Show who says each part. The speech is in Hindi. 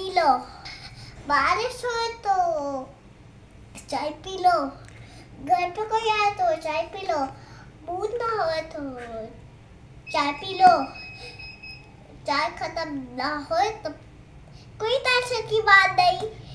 Speaker 1: P low. बारिश हो तो चाय पी लो। घर पे कोई आए तो चाय पी लो। मूड ना हो तो चाय पी लो। चाय खत्म ना हो तो कोई टेंशन की बात नहीं।